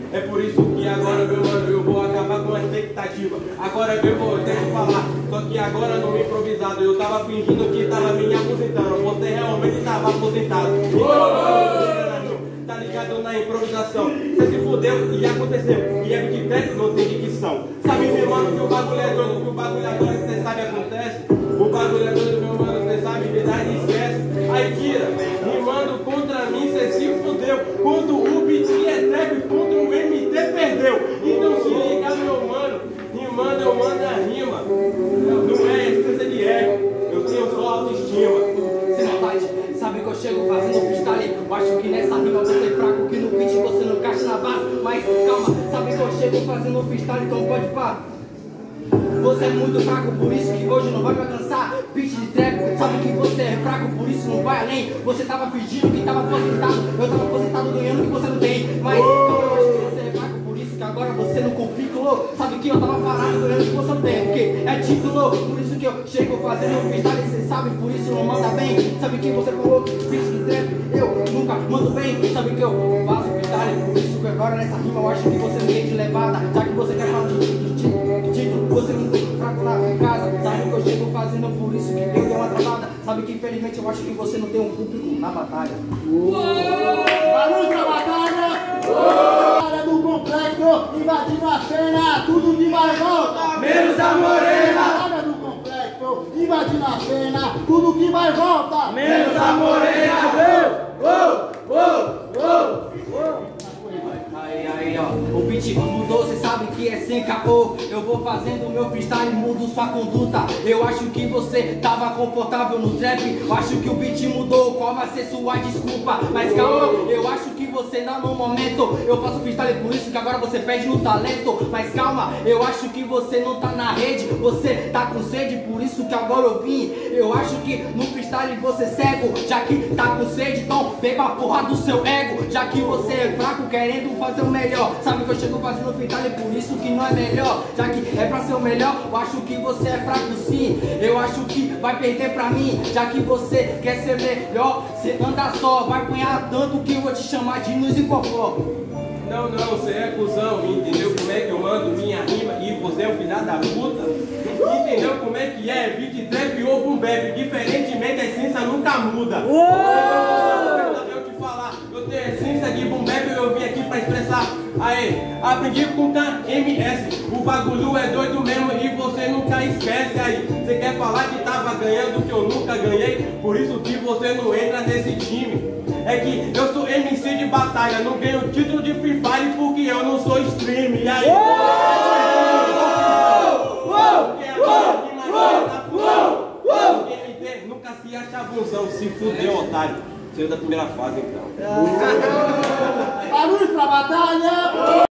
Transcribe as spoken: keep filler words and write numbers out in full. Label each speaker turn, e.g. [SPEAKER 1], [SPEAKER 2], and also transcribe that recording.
[SPEAKER 1] É por isso que agora, meu mano, eu vou acabar com a expectativa. Agora eu vou ter que falar, só que agora no improvisado. Eu tava fingindo que tava me aposentando, você realmente tava aposentado. Tá ligado na improvisação. Você se fudeu e aconteceu. E é que dentro não tem dicção. Sabe, meu mano, que o bagulho é doido, que o bagulho é doido, você sabe acontece. O bagulho é doido, meu mano, você sabe, verdade, esquece. Aí, Kira, rimando contra mim, você se fudeu. Quando o beat é trap, contra o M T perdeu. Então se liga, meu mano, rimando eu mando a rima. Não é essência de ego, eu tenho só autoestima.
[SPEAKER 2] Sem maldade, sabe que eu chego fazendo freestyle. Eu acho que nessa rima você é fraco, que no beat você não encaixa na base. Mas calma, sabe que eu chego fazendo freestyle, então pode pá. Você é muito fraco, por isso que hoje não vai me alcançar. Beat de trap, sabe que você é fraco, por isso não vai além. Você tava fingindo que tava aposentado, eu tava aposentado ganhando que você não tem. Mas calma, eu acho que você é fraco, por isso que agora você não currículo. Sabe que eu tava parado ganhando que você não tem, porque é título. Por isso que eu chego fazendo freestyle, você sabe, por isso não manda bem. Sabe que você falou que beat de trap, eu nunca mando bem. Sabe que eu faço freestyle, por isso que agora nessa rima eu acho que você não tem de levada. Já que você quer falar de título, você não tem fraco na casa. Sabe que eu chego fazendo, por isso que eu dei uma travada. Sabe que infelizmente eu acho que você não tem um público na batalha.
[SPEAKER 3] Barulho pra batalha! Batalha do complexo, invadindo a cena, tudo de mais volta,
[SPEAKER 1] Menos a morena!
[SPEAKER 3] Batalha do complexo, invadindo a cena, tudo que vai volta,
[SPEAKER 1] Menos a morena! Uou, uou, uou, uou.
[SPEAKER 2] Aí, aí, ó, o beat mudou, cê sabe que é sem caô. Eu vou fazendo o meu freestyle, mudo sua conduta. Eu acho que você tava confortável no trap. Eu acho que o beat mudou, qual vai ser sua desculpa? Mas calma, eu acho que você não no momento. Eu faço freestyle, por isso que agora você perde no talento. Mas calma, eu acho que você não tá na rede. Você tá com sede, por isso que agora eu vim. Eu acho que no freestyle você é cego, já que tá com sede, então beba a porra do seu ego. Já que você é fraco, querendo fazer o melhor. Sabe que eu chego fazendo freestyle, por isso que não é melhor. Já que é pra ser o melhor, eu acho que você é fraco sim. Eu acho que vai perder pra mim. Já que você quer ser melhor, você anda só. Vai apanhar tanto que eu vou te chamar de Nus e Cocó.
[SPEAKER 1] Não, não, você é cuzão, entendeu como é que eu mando minha rima e você é um filho da puta? Entendeu como é que é? Beat trap ou boom bap, diferentemente a essência nunca muda. Eu te falar, eu tenho a essência de boom bap, eu vim aqui pra expressar. Aê, aprendi com K M S, o bagulho é doido mesmo e você nunca esquece. Aí, você quer falar que tava ganhando que eu nunca ganhei, por isso que você não entra nesse time. É que eu sou M C de batalha, não ganho título de Free Fire porque eu não sou stream. E aí? M T nunca se acha bonzão, se fudeu, otário. Saiu da primeira fase então.
[SPEAKER 3] barulho pra batalha!